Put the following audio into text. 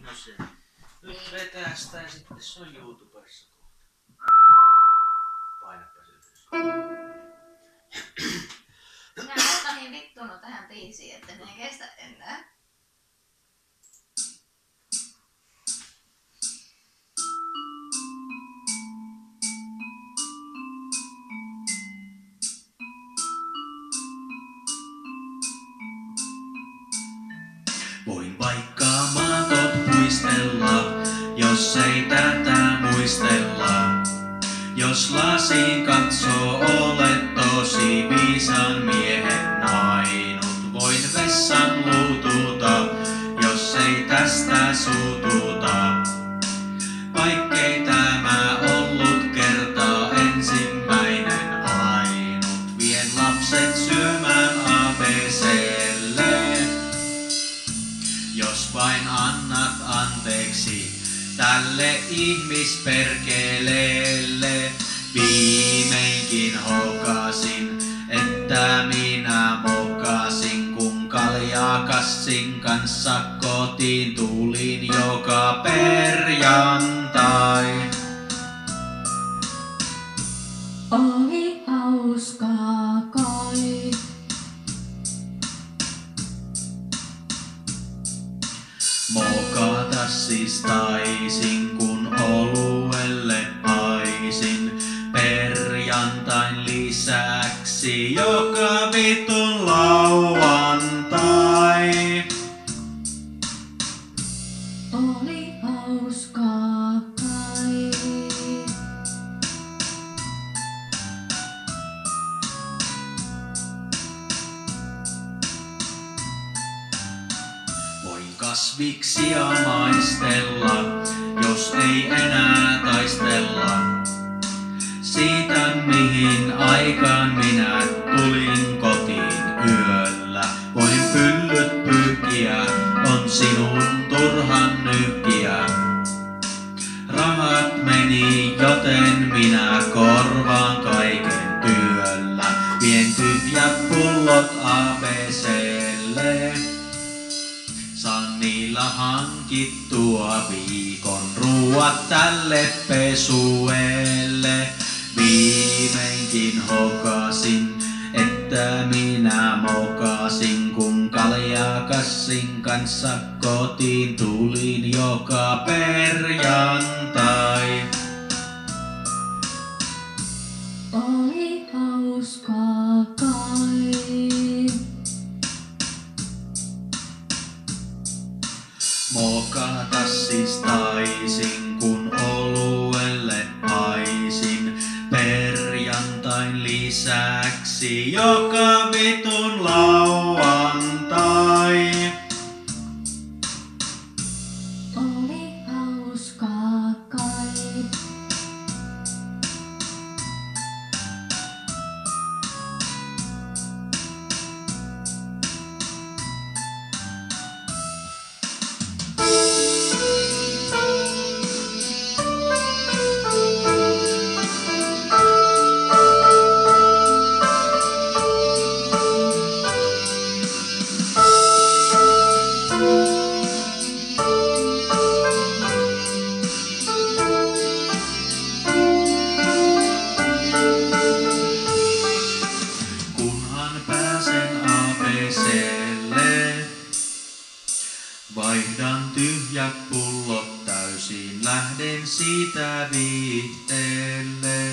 No se. Nyt vetää sitä ja sitten se on YouTubessa kohta. Painappa se ylös. Minä olen niin vittunut tähän biisiin, että ne ei kestä enää. Voin vaikka maatot puistella, jos ei tätä muistella. Jos lasiin katsoo, olet tosi viisaan miehen ainut. Voin vessan luututa, jos ei tästä suututa. Vaikkei tämä ollut kertaa ensimmäinen ainut. Vien lapset syömään ABClle. Jos vain annat anteeksi tälle ihmisperkeleelle. Viimeinkin hokasin, että minä mokasin, kun kaljakassin kanssa kotiin tulin joka perjantai. Oli hauskaa kai. Mokata siis taisin, kun oluelle haisin. Perjantain lisäksi joka vitun lauantai. Oli hauskaa kai. Voin kasviksia maistella, jos ei enää taistella. Siitä mihin aikaan minä tulin kotiin yöllä. Voin pyllyt pyyhkiä, on sinun turhan nyhkiä. Rahat meni, joten minä korvaan kaiken työllä. Vien tyhjät pullot ABClle. Saan niillä hankittua viikon ruuat tälle pesuelle. Viimeinkin hokasin, että minä mokasin, kun kaljakassin kanssa kotiin tulin joka perjantai. Oli hauskaa kai. Mokata siis taisin, kun oluelle haisin. Perjantain lisäksi joka vitun lauantai. Oli hauskaa kai. Kunhan pääsen ABClle, vaihdan tyhjät pullot täysin, lähden siitä viihteelle.